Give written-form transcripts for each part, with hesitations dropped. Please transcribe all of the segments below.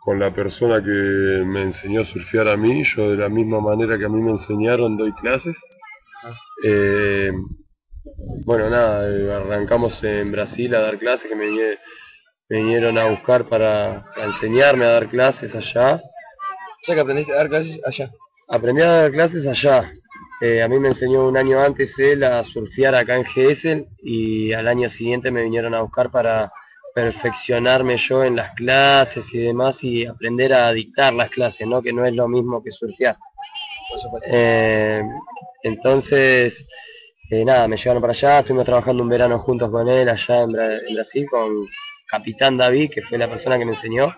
con la persona que me enseñó a surfear a mí. Yo de la misma manera que a mí me enseñaron doy clases. Eh, bueno, nada, arrancamos en Brasil a dar clases, que me vinieron a buscar para enseñarme a dar clases allá. O sea que aprendiste a dar clases allá. Aprendí a dar clases allá. A mí me enseñó un año antes él a surfear acá en Gesell y al año siguiente me vinieron a buscar para perfeccionarme yo en las clases y demás y aprender a dictar las clases, ¿no? Que no es lo mismo que surfear. Por supuesto. Entonces, nada, me llevaron para allá, estuvimos trabajando un verano juntos con él allá en Brasil, con Capitán David, que fue la persona que me enseñó.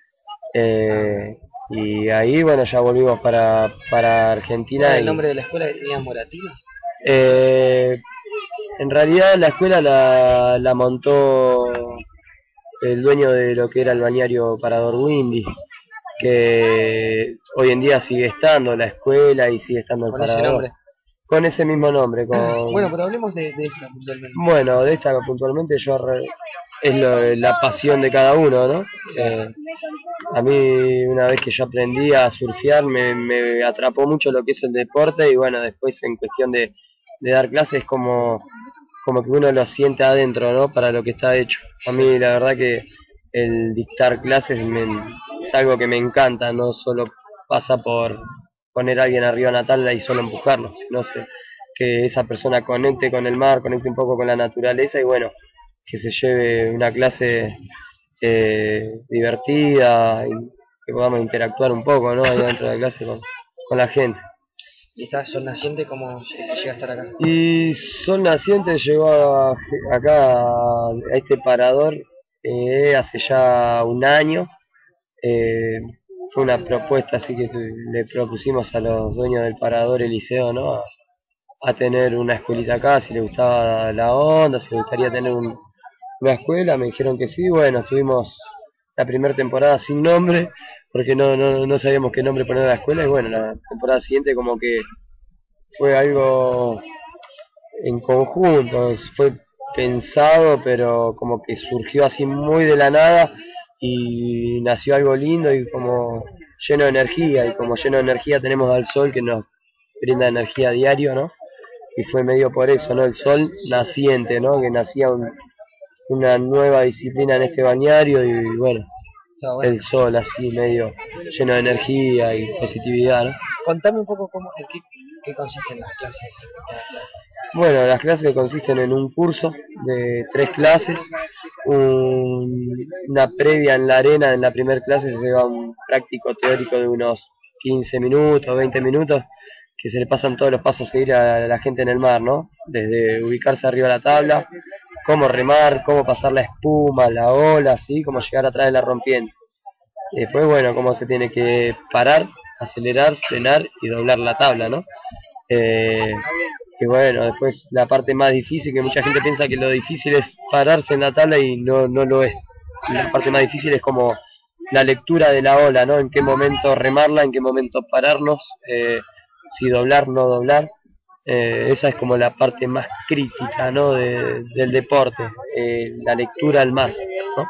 Y ahí, bueno, ya volvimos para Argentina. ¿Cuál es el nombre de la escuela que tenía Moratino? En realidad la escuela la montó el dueño de lo que era el balneario Parador Windy, que hoy en día sigue estando la escuela y sigue estando el ¿Con Parador. ese nombre? Con ese mismo nombre. Bueno, pero hablemos de esta puntualmente. Bueno, de esta puntualmente es la pasión de cada uno, ¿no? A mí una vez que yo aprendí a surfear me atrapó mucho lo que es el deporte y bueno, después en cuestión de dar clases como que uno lo siente adentro, ¿no? Para lo que está hecho. A mí la verdad que el dictar clases es algo que me encanta, no solo pasa por poner a alguien arriba de una tabla y solo empujarlo, sino que esa persona conecte con el mar, conecte un poco con la naturaleza y bueno, que se lleve una clase divertida y que podamos interactuar un poco, ¿no? Ahí dentro de la clase con la gente. ¿Y está Sol Naciente cómo llega a estar acá? Y Sol Naciente llegó acá a este parador hace ya un año. Fue una propuesta así que le propusimos a los dueños del parador Eliseo, ¿no? A tener una escuelita acá, si le gustaba la onda, si le gustaría tener una escuela. Me dijeron que sí. Bueno, estuvimos la primera temporada sin nombre porque no sabíamos qué nombre poner a la escuela y bueno, la temporada siguiente como que fue algo en conjunto, fue pensado pero como que surgió así muy de la nada y nació algo lindo y como lleno de energía, y como lleno de energía tenemos al sol que nos brinda energía a diario, ¿no? Y fue medio por eso, ¿no? El sol naciente, ¿no? Que nacía una nueva disciplina en este balneario y bueno, el sol así medio lleno de energía y positividad, ¿no? Contame un poco en qué consisten las clases. Bueno, las clases consisten en un curso de 3 clases, una previa en la arena. En la primera clase se lleva un práctico teórico de unos 15 minutos, 20 minutos, que se le pasan todos los pasos a seguir a la gente en el mar, ¿no? Desde ubicarse arriba de la tabla, cómo remar, cómo pasar la espuma, la ola, ¿sí? Cómo llegar atrás de la rompiente. Y después, bueno, cómo se tiene que parar, acelerar, frenar y doblar la tabla, ¿no? Y bueno, después la parte más difícil, que mucha gente piensa que lo difícil es pararse en la tabla y no lo es. La parte más difícil es como la lectura de la ola, ¿no? En qué momento remarla, en qué momento pararnos, si doblar, no doblar. Esa es como la parte más crítica, ¿no? Del deporte, la lectura al mar, ¿no?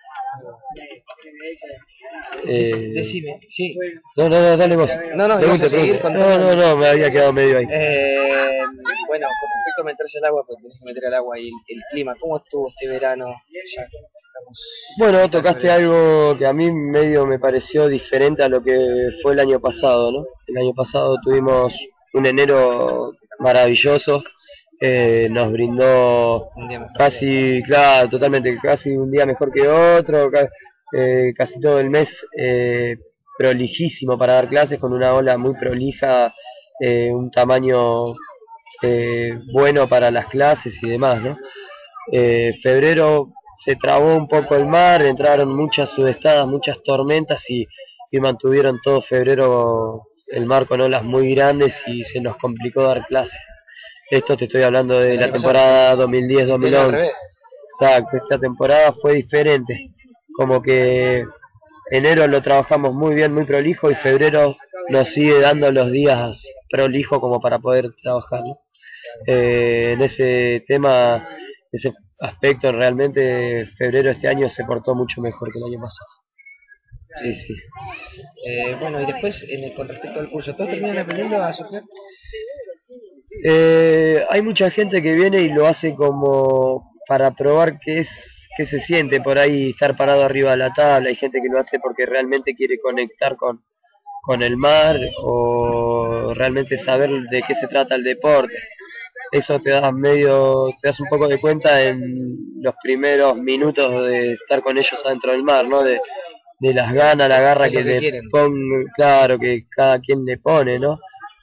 Decime, sí. No, dale vos. No, ibas a seguir contando. No, me había quedado medio ahí. Bueno, con respecto a meterse al agua, pues tenés que meter al agua y el clima, ¿cómo estuvo este verano? Bueno, tocaste algo que a mí medio me pareció diferente a lo que fue el año pasado, ¿no? El año pasado tuvimos un enero maravilloso, nos brindó casi, claro, totalmente, casi un día mejor que otro, casi todo el mes prolijísimo para dar clases, con una ola muy prolija, un tamaño bueno para las clases y demás, ¿no? Febrero se trabó un poco el mar, entraron muchas sudestadas, muchas tormentas y mantuvieron todo febrero el mar con olas muy grandes y se nos complicó dar clases. Esto te estoy hablando de la temporada 2010-2011. Exacto, esta temporada fue diferente. Como que enero lo trabajamos muy bien, muy prolijo, y febrero nos sigue dando los días prolijo como para poder trabajar, ¿no? En ese tema, ese aspecto, realmente febrero este año se portó mucho mejor que el año pasado. sí, sí. Bueno, y después, con respecto al curso, ¿todos terminan aprendiendo a surfear? Hay mucha gente que viene y lo hace como para probar qué se siente por ahí estar parado arriba de la tabla. Hay gente que lo hace porque realmente quiere conectar con el mar o realmente saber de qué se trata el deporte. Eso te das un poco de cuenta en los primeros minutos de estar con ellos adentro del mar, ¿no? De las ganas, la garra que le pongan, claro, que cada quien le pone, ¿no?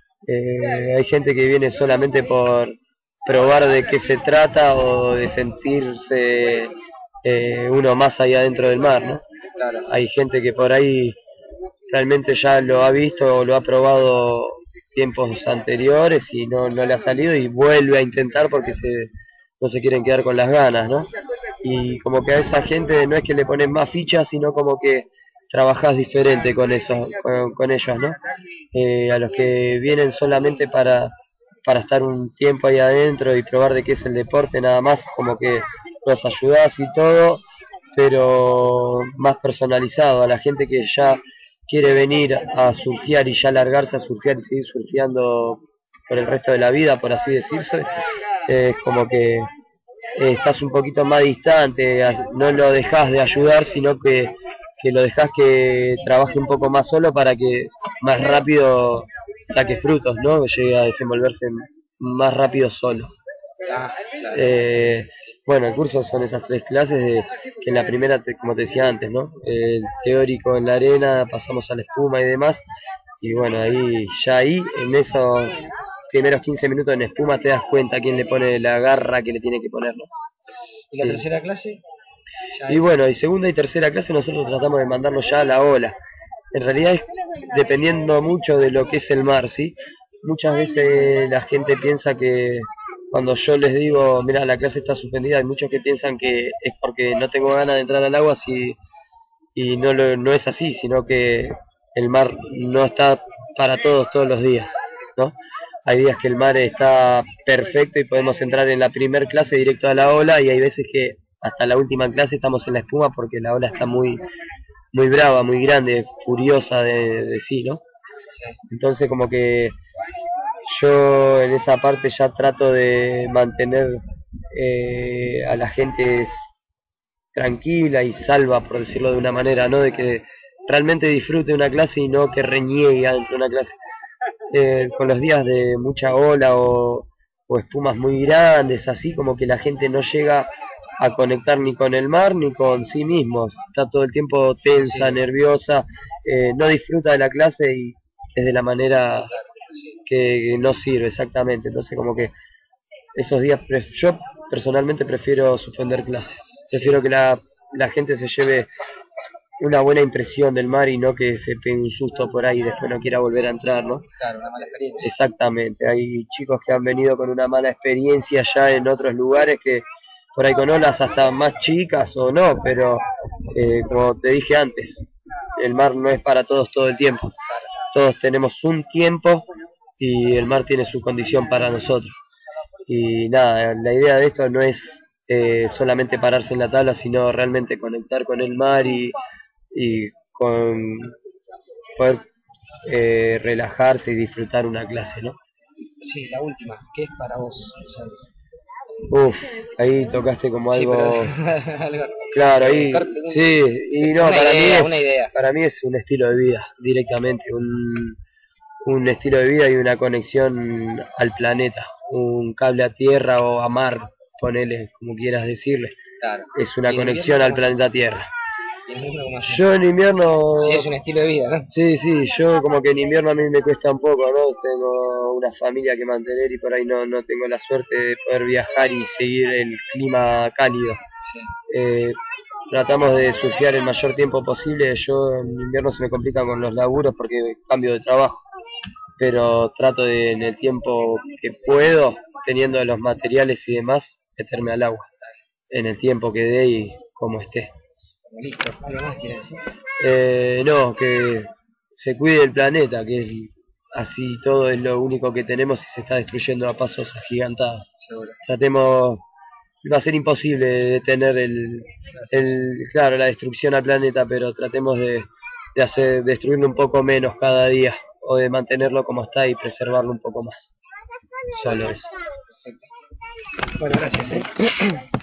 Hay gente que viene solamente por probar de qué se trata o de sentirse uno más ahí adentro del mar, ¿no? Claro. Hay gente que por ahí realmente ya lo ha visto o lo ha probado tiempos anteriores y no le ha salido y vuelve a intentar porque no se quieren quedar con las ganas, ¿no? Y como que a esa gente no es que le ponen más fichas, sino como que trabajás diferente con eso, con ellos, ¿no? A los que vienen solamente para estar un tiempo ahí adentro y probar de qué es el deporte, nada más, como que los ayudás y todo, pero más personalizado. A la gente que ya quiere venir a surfear y ya largarse a surfear y seguir surfeando por el resto de la vida, por así decirse, es como que estás un poquito más distante, no lo dejas de ayudar, sino que lo dejas que trabaje un poco más solo para que más rápido saque frutos, ¿no? Que llegue a desenvolverse más rápido solo. Claro. Bueno, el curso son esas 3 clases, que en la primera, como te decía antes, ¿no? El teórico en la arena, pasamos a la espuma y demás, y bueno, ahí, en esos primeros 15 minutos en espuma te das cuenta quién le pone la garra que le tiene que poner, ¿no? ¿Y la tercera clase? Y bueno, y segunda y tercera clase nosotros tratamos de mandarlo ya a la ola. En realidad es dependiendo mucho de lo que es el mar, ¿sí? Muchas veces la gente piensa que cuando yo les digo, mira, la clase está suspendida, hay muchos que piensan que es porque no tengo ganas de entrar al agua y no es así, sino que el mar no está para todos los días, ¿no? Hay días que el mar está perfecto y podemos entrar en la primer clase directo a la ola y hay veces que hasta la última clase estamos en la espuma porque la ola está muy brava, muy grande, furiosa de sí, ¿no? Entonces como que yo en esa parte ya trato de mantener a la gente tranquila y salva, por decirlo de una manera, ¿no? De que realmente disfrute una clase y no que reniegue ante una clase. Con los días de mucha ola o espumas muy grandes, así como que la gente no llega a conectar ni con el mar ni con sí mismos, está todo el tiempo tensa, nerviosa, no disfruta de la clase y es de la manera que no sirve exactamente. Entonces como que esos días yo personalmente prefiero suspender clases, prefiero que la gente se lleve una buena impresión del mar y no que se pegue un susto por ahí y después no quiera volver a entrar, ¿no? Claro, una mala experiencia. Exactamente, hay chicos que han venido con una mala experiencia ya en otros lugares que por ahí con olas hasta más chicas o no, pero como te dije antes, el mar no es para todos todo el tiempo. Todos tenemos un tiempo y el mar tiene su condición para nosotros. Y nada, la idea de esto no es solamente pararse en la tabla, sino realmente conectar con el mar y con poder relajarse y disfrutar una clase, ¿no? Sí, la última, ¿qué es para vos? Ahí tocaste como algo... Sí, pero... claro, ahí... Sí, y no, para mí es un estilo de vida, directamente, un estilo de vida y una conexión al planeta, un cable a tierra o a mar, ponele como quieras decirle. Claro. Es una conexión al planeta Tierra. Yo en invierno... Sí, es un estilo de vida, ¿no? Sí, yo como que en invierno a mí me cuesta un poco, ¿no? Tengo una familia que mantener y por ahí no tengo la suerte de poder viajar y seguir el clima cálido. Sí. Tratamos de surfear el mayor tiempo posible. Yo en invierno se me complica con los laburos porque cambio de trabajo, pero trato de en el tiempo que puedo, teniendo los materiales y demás, meterme al agua, en el tiempo que dé y como esté. Listo, ¿algo más quieres decir? No, que se cuide el planeta, que así todo es lo único que tenemos y se está destruyendo a pasos agigantados. Seguro. Tratemos, va a ser imposible detener claro, la destrucción al planeta, pero tratemos de de hacer, destruirlo un poco menos cada día, o de mantenerlo como está y preservarlo un poco más. Solo eso. Bueno, gracias.